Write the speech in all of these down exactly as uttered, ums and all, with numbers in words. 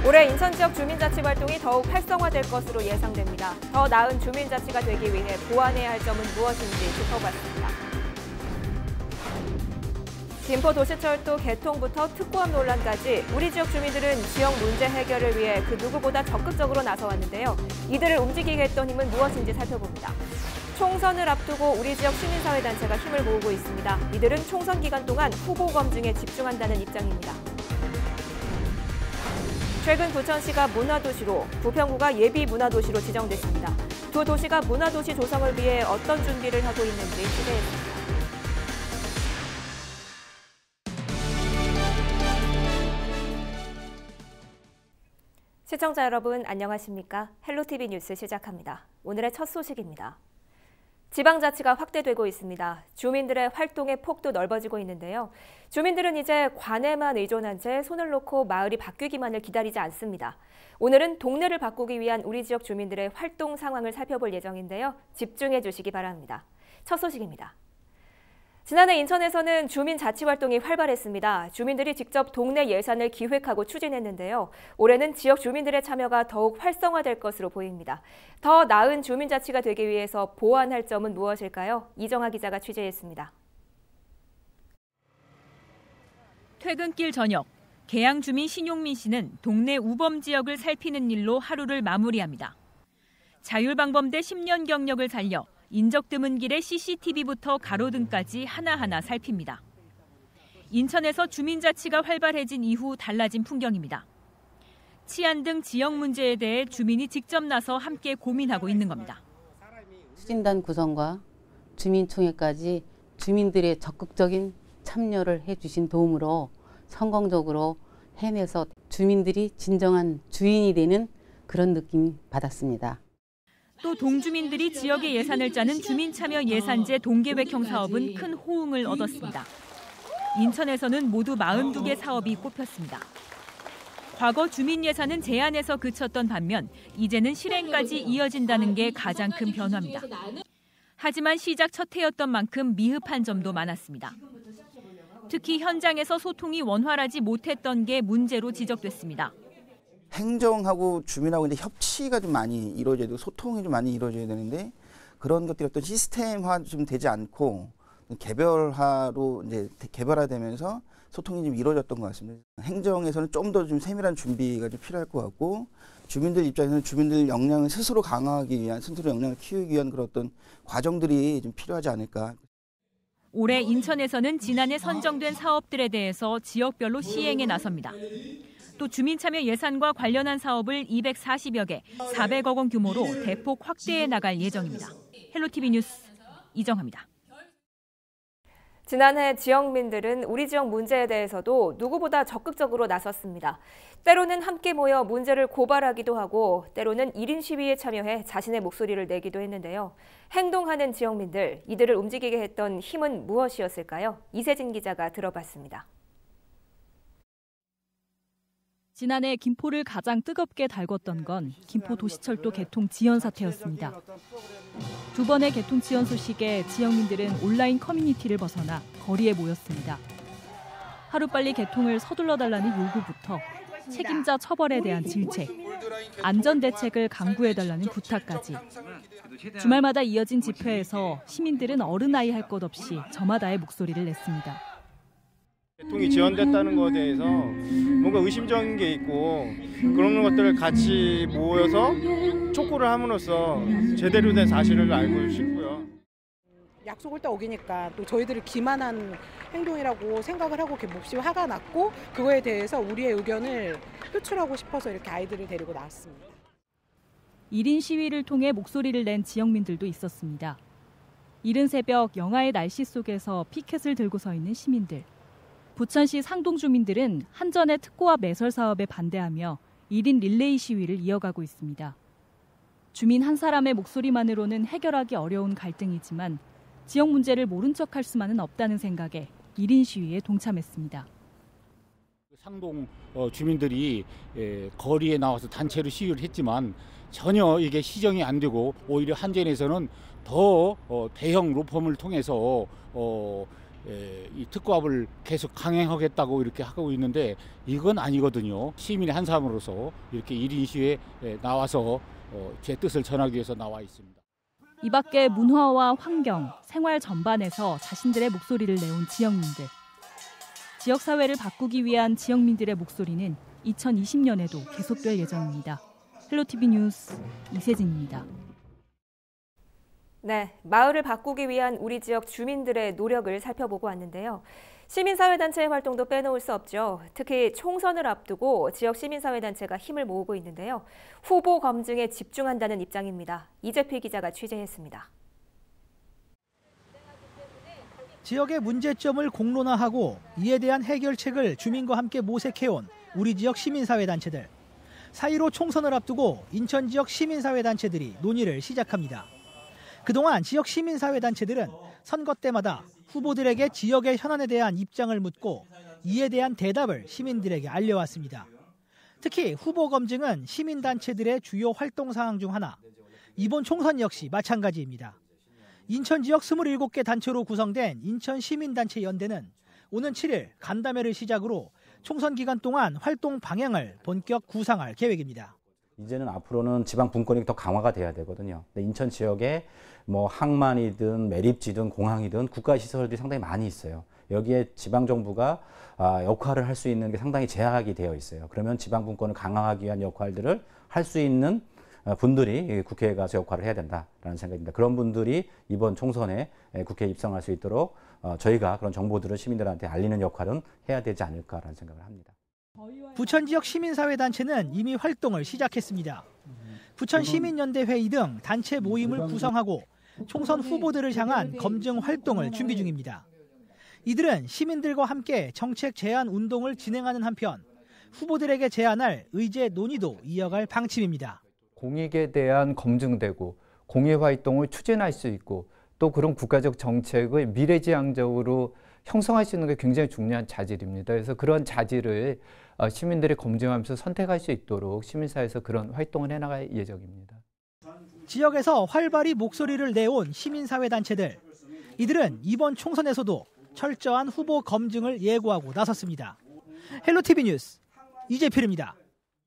올해 인천 지역 주민자치 활동이 더욱 활성화될 것으로 예상됩니다. 더 나은 주민자치가 되기 위해 보완해야 할 점은 무엇인지 짚어봤습니다. 김포도시철도 개통부터 특고함 논란까지 우리 지역 주민들은 지역 문제 해결을 위해 그 누구보다 적극적으로 나서왔는데요. 이들을 움직이게 했던 힘은 무엇인지 살펴봅니다. 총선을 앞두고 우리 지역 시민사회단체가 힘을 모으고 있습니다. 이들은 총선 기간 동안 후보 검증에 집중한다는 입장입니다. 최근 부천시가 문화도시로, 부평구가 예비문화도시로 지정됐습니다. 두 도시가 문화도시 조성을 위해 어떤 준비를 하고 있는지 취재했습니다. 시청자 여러분 안녕하십니까? 헬로티비 뉴스 시작합니다. 오늘의 첫 소식입니다. 지방자치가 확대되고 있습니다. 주민들의 활동의 폭도 넓어지고 있는데요. 주민들은 이제 관에만 의존한 채 손을 놓고 마을이 바뀌기만을 기다리지 않습니다. 오늘은 동네를 바꾸기 위한 우리 지역 주민들의 활동 상황을 살펴볼 예정인데요. 집중해 주시기 바랍니다. 첫 소식입니다. 지난해 인천에서는 주민자치활동이 활발했습니다. 주민들이 직접 동네 예산을 기획하고 추진했는데요. 올해는 지역 주민들의 참여가 더욱 활성화될 것으로 보입니다. 더 나은 주민자치가 되기 위해서 보완할 점은 무엇일까요? 이정아 기자가 취재했습니다. 퇴근길 저녁, 계양 주민 신용민 씨는 동네 우범 지역을 살피는 일로 하루를 마무리합니다. 자율방범대 십 년 경력을 살려 인적 드문 길의 씨씨티비부터 가로등까지 하나하나 살핍니다. 인천에서 주민자치가 활발해진 이후 달라진 풍경입니다. 치안 등 지역 문제에 대해 주민이 직접 나서 함께 고민하고 있는 겁니다. 추진단 구성과 주민총회까지 주민들의 적극적인 참여를 해주신 도움으로 성공적으로 해내서 주민들이 진정한 주인이 되는 그런 느낌 받았습니다. 또 동주민들이 지역의 예산을 짜는 주민참여 예산제 동계획형 사업은 큰 호응을 얻었습니다. 인천에서는 모두 사십이 개 사업이 꼽혔습니다. 과거 주민 예산은 제안에서 그쳤던 반면 이제는 실행까지 이어진다는 게 가장 큰 변화입니다. 하지만 시작 첫 해였던 만큼 미흡한 점도 많았습니다. 특히 현장에서 소통이 원활하지 못했던 게 문제로 지적됐습니다. 행정하고 주민하고 이제 협치가 좀 많이 이루어져야 되고 소통이 좀 많이 이루어져야 되는데 그런 것들이 어떤 시스템화 좀 되지 않고 개별화로 이제 개별화되면서 소통이 좀 이루어졌던 것 같습니다. 행정에서는 좀 더 좀 세밀한 준비가 좀 필요할 것 같고 주민들 입장에서는 주민들 역량을 스스로 강화하기 위한 스스로 역량을 키우기 위한 그런 어떤 과정들이 좀 필요하지 않을까. 올해 인천에서는 지난해 선정된 사업들에 대해서 지역별로 시행에 나섭니다. 또 주민참여 예산과 관련한 사업을 이백사십여 개, 사백억 원 규모로 대폭 확대해 나갈 예정입니다. 헬로티비 뉴스 이정아입니다. 지난해 지역민들은 우리 지역 문제에 대해서도 누구보다 적극적으로 나섰습니다. 때로는 함께 모여 문제를 고발하기도 하고 때로는 일 인 시위에 참여해 자신의 목소리를 내기도 했는데요. 행동하는 지역민들, 이들을 움직이게 했던 힘은 무엇이었을까요? 이세진 기자가 들어봤습니다. 지난해 김포를 가장 뜨겁게 달궜던 건 김포도시철도 개통 지연 사태였습니다. 두 번의 개통 지연 소식에 지역민들은 온라인 커뮤니티를 벗어나 거리에 모였습니다. 하루빨리 개통을 서둘러 달라는 요구부터 책임자 처벌에 대한 질책, 안전대책을 강구해달라는 부탁까지. 주말마다 이어진 집회에서 시민들은 어른아이 할 것 없이 저마다의 목소리를 냈습니다. 개통이 지연됐다는 것에 대해서 뭔가 의심적인 게 있고 그런 것들을 같이 모여서 촉구를 함으로써 제대로 된 사실을 알고 싶고요. 약속을 딱 어기니까 또 저희들을 기만한 행동이라고 생각을 하고 몹시 화가 났고 그거에 대해서 우리의 의견을 표출하고 싶어서 이렇게 아이들을 데리고 나왔습니다. 일 인 시위를 통해 목소리를 낸 지역민들도 있었습니다. 이른 새벽 영하의 날씨 속에서 피켓을 들고 서 있는 시민들. 부천시 상동 주민들은 한전의 특고압 매설 사업에 반대하며 일 인 릴레이 시위를 이어가고 있습니다. 주민 한 사람의 목소리만으로는 해결하기 어려운 갈등이지만 지역 문제를 모른 척할 수만은 없다는 생각에 일 인 시위에 동참했습니다. 상동 주민들이 거리에 나와서 단체로 시위를 했지만 전혀 이게 시정이 안 되고 오히려 한전에서는 더 대형 로펌을 통해서 에, 이 특구압을 계속 강행하겠다고 이렇게 하고 있는데 이건 아니거든요. 시민의 한 사람으로서 이렇게 일 인 시위에 나와서 어, 제 뜻을 전하기 위해서 나와 있습니다. 이 밖에 문화와 환경, 생활 전반에서 자신들의 목소리를 내온 지역민들. 지역사회를 바꾸기 위한 지역민들의 목소리는 이천이십 년에도 계속될 예정입니다. 헬로티비 뉴스 이세진입니다. 네, 마을을 바꾸기 위한 우리 지역 주민들의 노력을 살펴보고 왔는데요. 시민사회단체의 활동도 빼놓을 수 없죠. 특히 총선을 앞두고 지역 시민사회단체가 힘을 모으고 있는데요. 후보 검증에 집중한다는 입장입니다. 이재필 기자가 취재했습니다. 지역의 문제점을 공론화하고 이에 대한 해결책을 주민과 함께 모색해온 우리 지역 시민사회단체들. 사 일오 총선을 앞두고 인천 지역 시민사회단체들이 논의를 시작합니다. 그동안 지역 시민사회단체들은 선거 때마다 후보들에게 지역의 현안에 대한 입장을 묻고 이에 대한 대답을 시민들에게 알려왔습니다. 특히 후보 검증은 시민단체들의 주요 활동 사항 중 하나. 이번 총선 역시 마찬가지입니다. 인천 지역 이십칠 개 단체로 구성된 인천시민단체 연대는 오는 칠 일 간담회를 시작으로 총선 기간 동안 활동 방향을 본격 구상할 계획입니다. 이제는 앞으로는 지방 분권이 더 강화가 돼야 되거든요. 인천 지역에 뭐 항만이든 매립지든 공항이든 국가 시설들이 상당히 많이 있어요. 여기에 지방 정부가 역할을 할 수 있는 게 상당히 제약이 되어 있어요. 그러면 지방 분권을 강화하기 위한 역할들을 할 수 있는 분들이 국회에 가서 역할을 해야 된다라는 생각입니다. 그런 분들이 이번 총선에 국회에 입성할 수 있도록 저희가 그런 정보들을 시민들한테 알리는 역할은 해야 되지 않을까라는 생각을 합니다. 부천 지역 시민사회단체는 이미 활동을 시작했습니다. 부천 시민연대 회의 등 단체 모임을 구성하고 총선 후보들을 향한 검증 활동을 준비 중입니다. 이들은 시민들과 함께 정책 제안 운동을 진행하는 한편 후보들에게 제안할 의제 논의도 이어갈 방침입니다. 공익에 대한 검증되고 공익 활동을 추진할 수 있고 또 그런 국가적 정책을 미래지향적으로 형성할 수 있는 게 굉장히 중요한 자질입니다. 그래서 그런 자질을 시민들이 검증하면서 선택할 수 있도록 시민사회에서 그런 활동을 해나갈 예정입니다. 지역에서 활발히 목소리를 내온 시민사회단체들. 이들은 이번 총선에서도 철저한 후보 검증을 예고하고 나섰습니다. 헬로티비 뉴스 이재필입니다.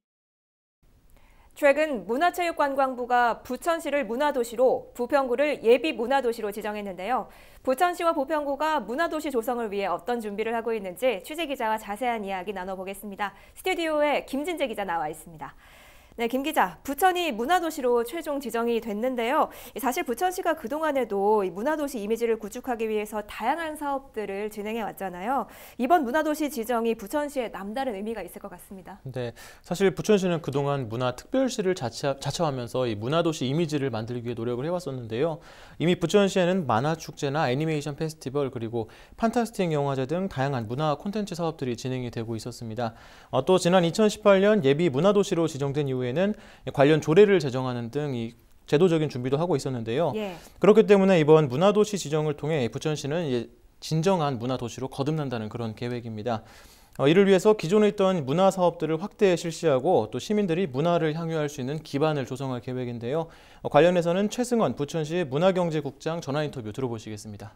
최근 문화체육관광부가 부천시를 문화도시로, 부평구를 예비문화도시로 지정했는데요. 부천시와 부평구가 문화도시 조성을 위해 어떤 준비를 하고 있는지 취재기자와 자세한 이야기 나눠보겠습니다. 스튜디오에 김진재 기자 나와 있습니다. 네, 김 기자, 부천이 문화도시로 최종 지정이 됐는데요. 사실 부천시가 그동안에도 이 문화도시 이미지를 구축하기 위해서 다양한 사업들을 진행해 왔잖아요. 이번 문화도시 지정이 부천시에 남다른 의미가 있을 것 같습니다. 네, 사실 부천시는 그동안 문화특별시를 자처, 자처하면서 이 문화도시 이미지를 만들기 위해 노력을 해왔었는데요. 이미 부천시에는 만화축제나 애니메이션 페스티벌 그리고 판타스틱 영화제 등 다양한 문화 콘텐츠 사업들이 진행이 되고 있었습니다. 어, 또 지난 이천십팔 년 예비 문화도시로 지정된 이후에 는 관련 조례를 제정하는 등 이 제도적인 준비도 하고 있었는데요. 예. 그렇기 때문에 이번 문화도시 지정을 통해 부천시는 진정한 문화도시로 거듭난다는 그런 계획입니다. 어, 이를 위해서 기존에 있던 문화 사업들을 확대 실시하고 또 시민들이 문화를 향유할 수 있는 기반을 조성할 계획인데요. 어, 관련해서는 최승원 부천시 문화경제국장 전화 인터뷰 들어보시겠습니다.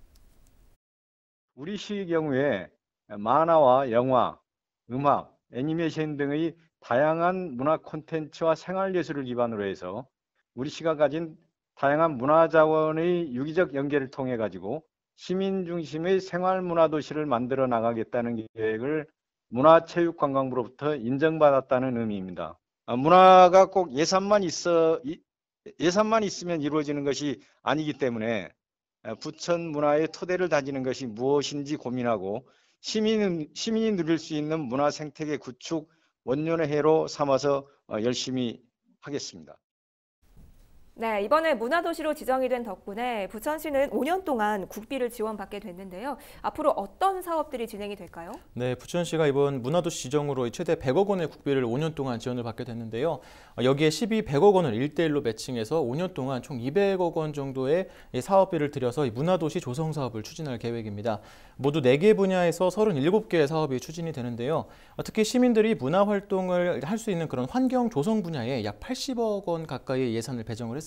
우리 시의 경우에 만화와 영화, 음악, 애니메이션 등의 다양한 문화 콘텐츠와 생활예술을 기반으로 해서 우리 시가 가진 다양한 문화자원의 유기적 연계를 통해 가지고 시민 중심의 생활문화도시를 만들어 나가겠다는 계획을 문화체육관광부로부터 인정받았다는 의미입니다. 문화가 꼭 예산만 있어 예산만 있으면 이루어지는 것이 아니기 때문에 부천 문화의 토대를 다지는 것이 무엇인지 고민하고 시민, 시민이 누릴 수 있는 문화 생태계 구축 원년의 해로 삼아서 열심히 하겠습니다. 네, 이번에 문화도시로 지정이 된 덕분에 부천시는 오 년 동안 국비를 지원받게 됐는데요. 앞으로 어떤 사업들이 진행이 될까요? 네, 부천시가 이번 문화도시 지정으로 최대 백억 원의 국비를 오 년 동안 지원을 받게 됐는데요. 여기에 시비 백억 원을 일 대 일로 매칭해서 오 년 동안 총 이백억 원 정도의 사업비를 들여서 문화도시 조성 사업을 추진할 계획입니다. 모두 네 개 분야에서 서른일곱 개의 사업이 추진이 되는데요. 특히 시민들이 문화활동을 할 수 있는 그런 환경 조성 분야에 약 팔십억 원 가까이의 예산을 배정을 했습니다.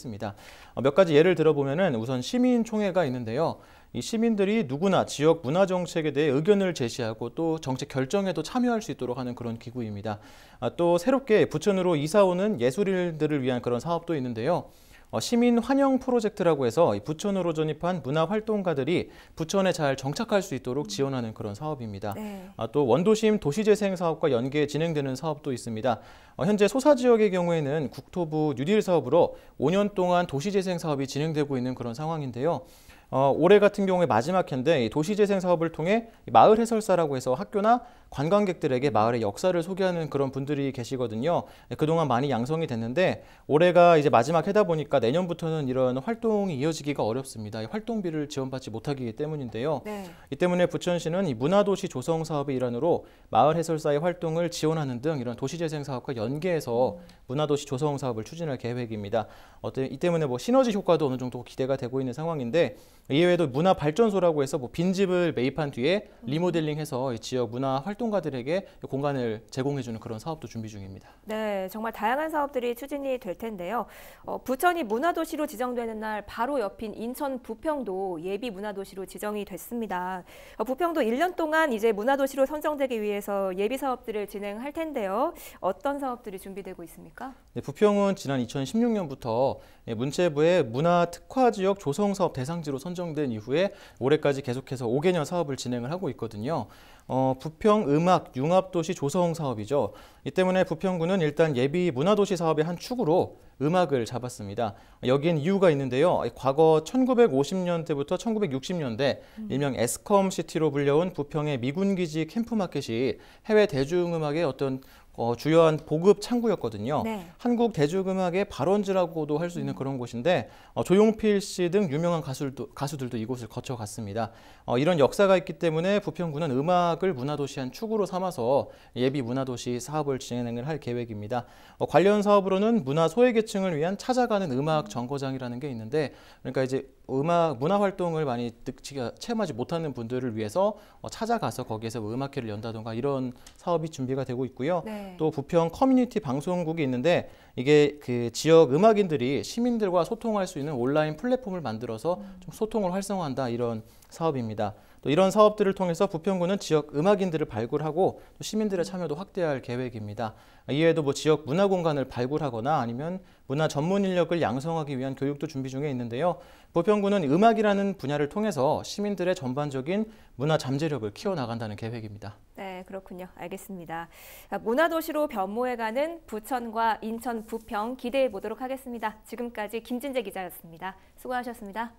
했습니다. 몇 가지 예를 들어보면은 우선 시민총회가 있는데요. 이 시민들이 누구나 지역 문화 정책에 대해 의견을 제시하고 또 정책 결정에도 참여할 수 있도록 하는 그런 기구입니다. 또 새롭게 부천으로 이사 오는 예술인들을 위한 그런 사업도 있는데요. 시민 환영 프로젝트라고 해서 부천으로 전입한 문화활동가들이 부천에 잘 정착할 수 있도록 지원하는 그런 사업입니다. 네. 또 원도심 도시재생 사업과 연계 진행되는 사업도 있습니다. 현재 소사 지역의 경우에는 국토부 뉴딜 사업으로 오 년 동안 도시재생 사업이 진행되고 있는 그런 상황인데요. 어, 올해 같은 경우에 마지막 해인데 도시재생 사업을 통해 마을 해설사라고 해서 학교나 관광객들에게 마을의 역사를 소개하는 그런 분들이 계시거든요. 그동안 많이 양성이 됐는데 올해가 이제 마지막 해다 보니까 내년부터는 이런 활동이 이어지기가 어렵습니다. 활동비를 지원받지 못하기 때문인데요. 네. 이 때문에 부천시는 이 문화도시 조성 사업의 일환으로 마을 해설사의 활동을 지원하는 등 이런 도시재생 사업과 연계해서 음. 문화도시 조성 사업을 추진할 계획입니다. 어때, 이 때문에 뭐 시너지 효과도 어느 정도 기대가 되고 있는 상황인데 이외에도 문화발전소라고 해서 뭐 빈집을 매입한 뒤에 리모델링해서 지역 문화 활동가들에게 공간을 제공해주는 그런 사업도 준비 중입니다. 네, 정말 다양한 사업들이 추진이 될 텐데요. 어, 부천이 문화도시로 지정되는 날 바로 옆인 인천 부평도 예비 문화도시로 지정이 됐습니다. 어, 부평도 일 년 동안 이제 문화도시로 선정되기 위해서 예비 사업들을 진행할 텐데요. 어떤 사업들이 준비되고 있습니까? 네, 부평은 지난 이천십육 년부터 문체부의 문화특화지역 조성사업 대상지로 선정된 이후에 올해까지 계속해서 오 개년 사업을 진행을 하고 있거든요. 어, 부평 음악 융합도시 조성 사업이죠. 이 때문에 부평구는 일단 예비 문화도시 사업의 한 축으로 음악을 잡았습니다. 여기엔 이유가 있는데요. 과거 천구백오십 년대부터 천구백육십 년대 음. 일명 에스컴시티로 불려온 부평의 미군기지 캠프마켓이 해외 대중음악의 어떤 어, 주요한 보급 창구였거든요. 네. 한국 대중음악의 발원지라고도 할 수 있는 음. 그런 곳인데 어, 조용필 씨 등 유명한 가수들도, 가수들도 이곳을 거쳐갔습니다. 어, 이런 역사가 있기 때문에 부평구는 음악을 문화도시 한 축으로 삼아서 예비 문화도시 사업을 진행을 할 계획입니다. 어, 관련 사업으로는 문화 소외계층을 위한 찾아가는 음악 정거장이라는 게 있는데 그러니까 이제 음악 문화 활동을 많이 체험하지 못하는 분들을 위해서 찾아가서 거기에서 음악회를 연다던가 이런 사업이 준비가 되고 있고요. 네. 또 부평 커뮤니티 방송국이 있는데 이게 그 지역 음악인들이 시민들과 소통할 수 있는 온라인 플랫폼을 만들어서 음. 좀 소통을 활성화한다 이런 사업입니다. 또 이런 사업들을 통해서 부평구는 지역 음악인들을 발굴하고 또 시민들의 참여도 확대할 계획입니다. 이외에도 뭐 지역 문화 공간을 발굴하거나 아니면 문화 전문 인력을 양성하기 위한 교육도 준비 중에 있는데요. 부평구는 음악이라는 분야를 통해서 시민들의 전반적인 문화 잠재력을 키워나간다는 계획입니다. 네, 그렇군요. 알겠습니다. 문화도시로 변모해가는 부천과 인천, 부평 기대해 보도록 하겠습니다. 지금까지 김진재 기자였습니다. 수고하셨습니다.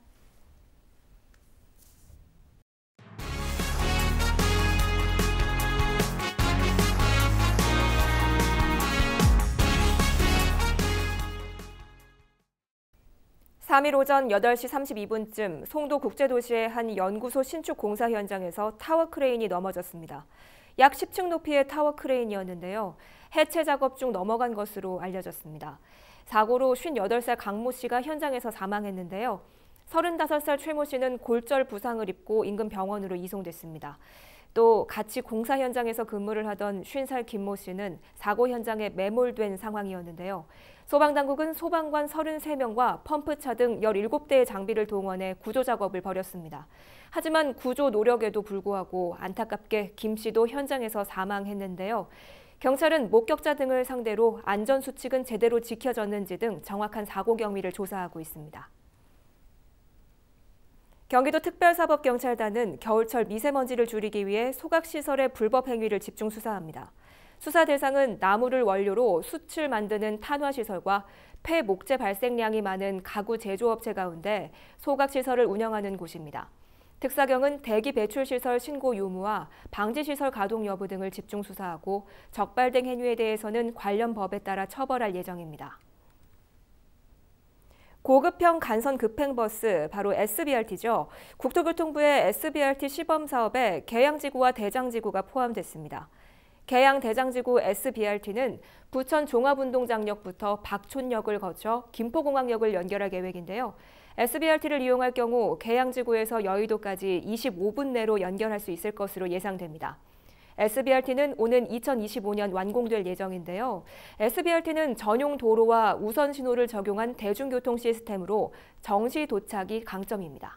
삼 일 오전 여덟 시 삼십이 분쯤 송도국제도시의 한 연구소 신축 공사 현장에서 타워 크레인이 넘어졌습니다. 약 십 층 높이의 타워 크레인이었는데요. 해체 작업 중 넘어간 것으로 알려졌습니다. 사고로 쉰여덟 살 강모 씨가 현장에서 사망했는데요. 서른다섯 살 최모 씨는 골절 부상을 입고 인근 병원으로 이송됐습니다. 또 같이 공사 현장에서 근무를 하던 쉰 살 김모 씨는 사고 현장에 매몰된 상황이었는데요. 소방당국은 소방관 서른세 명과 펌프차 등 열일곱 대의 장비를 동원해 구조 작업을 벌였습니다. 하지만 구조 노력에도 불구하고 안타깝게 김 씨도 현장에서 사망했는데요. 경찰은 목격자 등을 상대로 안전수칙은 제대로 지켜졌는지 등 정확한 사고 경위를 조사하고 있습니다. 경기도 특별사법경찰단은 겨울철 미세먼지를 줄이기 위해 소각시설의 불법 행위를 집중 수사합니다. 수사 대상은 나무를 원료로 숯을 만드는 탄화시설과 폐목재 발생량이 많은 가구 제조업체 가운데 소각시설을 운영하는 곳입니다. 특사경은 대기 배출시설 신고 유무와 방지시설 가동 여부 등을 집중 수사하고 적발된 행위에 대해서는 관련 법에 따라 처벌할 예정입니다. 고급형 간선 급행버스, 바로 에스비알티죠. 국토교통부의 에스비알티 시범 사업에 계양지구와 대장지구가 포함됐습니다. 계양 대장지구 에스비알티는 부천 종합운동장역부터 박촌역을 거쳐 김포공항역을 연결할 계획인데요. 에스비알티를 이용할 경우 계양지구에서 여의도까지 이십오 분 내로 연결할 수 있을 것으로 예상됩니다. 에스비알티는 오는 이천이십오 년 완공될 예정인데요. 에스비알티는 전용 도로와 우선 신호를 적용한 대중교통 시스템으로 정시 도착이 강점입니다.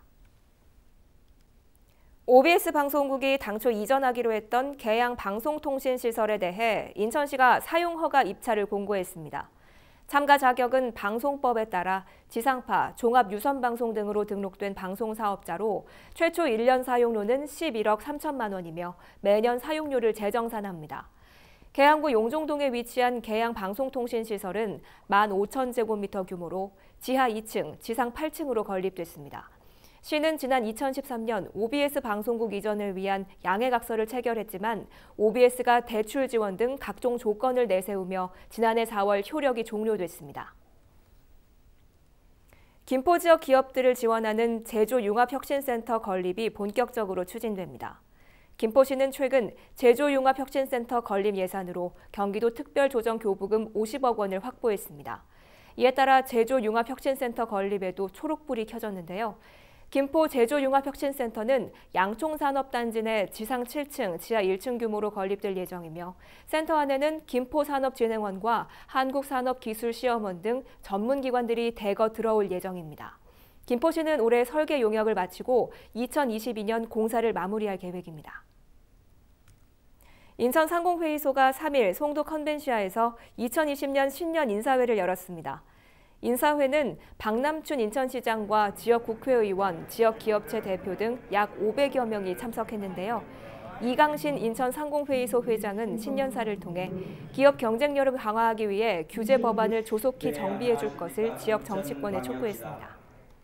오비에스 방송국이 당초 이전하기로 했던 계양 방송통신시설에 대해 인천시가 사용허가 입찰을 공고했습니다. 참가 자격은 방송법에 따라 지상파, 종합유선방송 등으로 등록된 방송사업자로 최초 일 년 사용료는 십일억 삼천만 원이며 매년 사용료를 재정산합니다. 계양구 용종동에 위치한 계양 방송통신시설은 만 오천 제곱미터 규모로 지하 이 층, 지상 팔 층으로 건립됐습니다. 시는 지난 이천십삼 년 오비에스 방송국 이전을 위한 양해각서를 체결했지만 오비에스가 대출 지원 등 각종 조건을 내세우며 지난해 사월 효력이 종료됐습니다. 김포 지역 기업들을 지원하는 제조융합혁신센터 건립이 본격적으로 추진됩니다. 김포시는 최근 제조융합혁신센터 건립 예산으로 경기도 특별조정교부금 오십억 원을 확보했습니다. 이에 따라 제조융합혁신센터 건립에도 초록불이 켜졌는데요. 김포 제조융합혁신센터는 양총산업단지 내 지상 칠 층, 지하 일 층 규모로 건립될 예정이며 센터 안에는 김포산업진흥원과 한국산업기술시험원 등 전문기관들이 대거 들어올 예정입니다. 김포시는 올해 설계 용역을 마치고 이천이십이 년 공사를 마무리할 계획입니다. 인천 상공회의소가 삼 일 송도 컨벤시아에서 이천이십 년 신년 인사회를 열었습니다. 인사회는 박남춘 인천시장과 지역 국회의원, 지역 기업체 대표 등 약 오백여 명이 참석했는데요. 이강신 인천상공회의소 회장은 신년사를 통해 기업 경쟁력을 강화하기 위해 규제 법안을 조속히 정비해 줄 것을 지역 정치권에 촉구했습니다.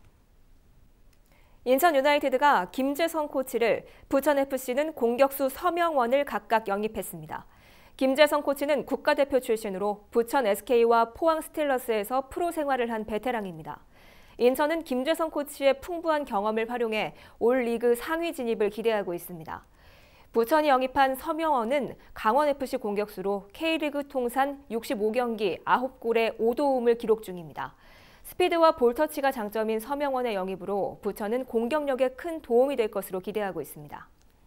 인천 유나이티드가 김재성 코치를, 부천에프씨는 공격수 서명원을 각각 영입했습니다. 김재성 코치는 국가대표 출신으로 부천 에스케이와 포항 스틸러스에서 프로 생활을 한 베테랑입니다. 인천은 김재성 코치의 풍부한 경험을 활용해 올 리그 상위 진입을 기대하고 있습니다. 부천이 영입한 서명원은 강원에프씨 공격수로 K리그 통산 육십오 경기 아홉 골에 오 도움을 기록 중입니다. 스피드와 볼터치가 장점인 서명원의 영입으로 부천은 공격력에 큰 도움이 될 것으로 기대하고 있습니다.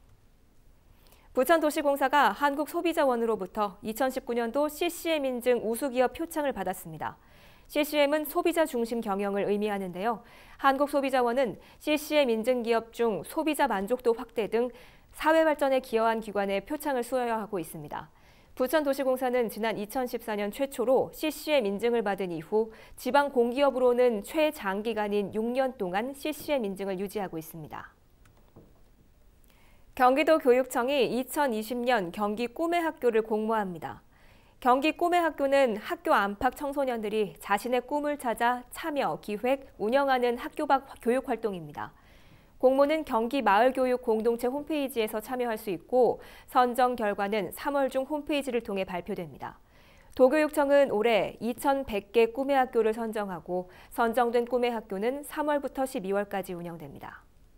부천도시공사가 한국소비자원으로부터 이천십구 년도 씨씨엠 인증 우수기업 표창을 받았습니다. 씨씨엠은 소비자 중심 경영을 의미하는데요. 한국소비자원은 씨씨엠 인증 기업 중 소비자 만족도 확대 등 사회 발전에 기여한 기관에 표창을 수여하고 있습니다. 부천도시공사는 지난 이천십사 년 최초로 씨씨엠 인증을 받은 이후 지방 공기업으로는 최장기간인 육 년 동안 씨씨엠 인증을 유지하고 있습니다. 경기도 교육청이 이천이십 년 경기 꿈의 학교를 공모합니다. 경기 꿈의 학교는 학교 안팎 청소년들이 자신의 꿈을 찾아 참여, 기획, 운영하는 학교 밖 교육 활동입니다. 공모는 경기 마을교육 공동체 홈페이지에서 참여할 수 있고 선정 결과는 삼월 중 홈페이지를 통해 발표됩니다. 도교육청은 올해 이천백 개 꿈의 학교를 선정하고 선정된 꿈의 학교는 삼월부터 십이월까지 운영됩니다.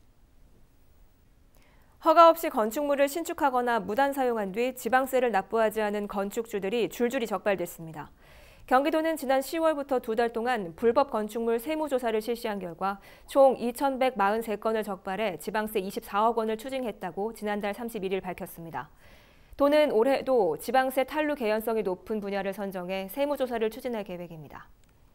허가 없이 건축물을 신축하거나 무단 사용한 뒤 지방세를 납부하지 않은 건축주들이 줄줄이 적발됐습니다. 경기도는 지난 시월부터 두 달 동안 불법 건축물 세무조사를 실시한 결과 총 이천백사십삼 건을 적발해 지방세 이십사억 원을 추징했다고 지난달 삼십일 일 밝혔습니다. 도는 올해도 지방세 탈루 개연성이 높은 분야를 선정해 세무조사를 추진할 계획입니다.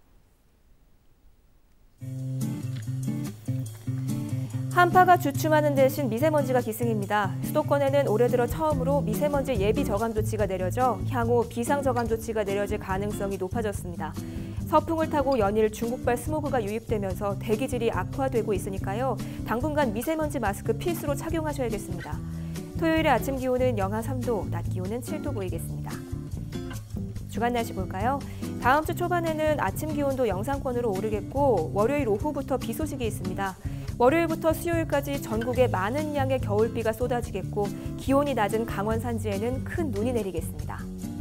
한파가 주춤하는 대신 미세먼지가 기승입니다. 수도권에는 올해 들어 처음으로 미세먼지 예비 저감 조치가 내려져 향후 비상 저감 조치가 내려질 가능성이 높아졌습니다. 서풍을 타고 연일 중국발 스모그가 유입되면서 대기질이 악화되고 있으니까요. 당분간 미세먼지 마스크 필수로 착용하셔야겠습니다. 토요일의 아침 기온은 영하 삼 도, 낮 기온은 칠 도 보이겠습니다. 주간 날씨 볼까요? 다음 주 초반에는 아침 기온도 영상권으로 오르겠고 월요일 오후부터 비 소식이 있습니다. 월요일부터 수요일까지 전국에 많은 양의 겨울비가 쏟아지겠고 기온이 낮은 강원 산지에는 큰 눈이 내리겠습니다.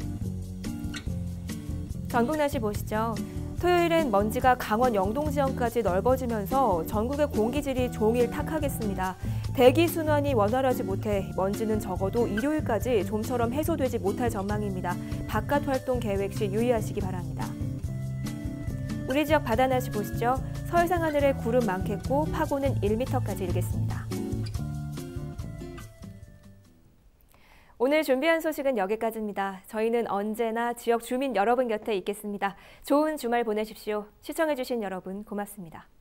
전국 날씨 보시죠. 토요일엔 먼지가 강원 영동 지역까지 넓어지면서 전국의 공기질이 종일 탁하겠습니다. 대기 순환이 원활하지 못해 먼지는 적어도 일요일까지 좀처럼 해소되지 못할 전망입니다. 바깥 활동 계획 시 유의하시기 바랍니다. 우리 지역 바다 날씨 보시죠. 서해상 하늘에 구름 많겠고 파고는 일 미터까지 일겠습니다. 오늘 준비한 소식은 여기까지입니다. 저희는 언제나 지역 주민 여러분 곁에 있겠습니다. 좋은 주말 보내십시오. 시청해주신 여러분 고맙습니다.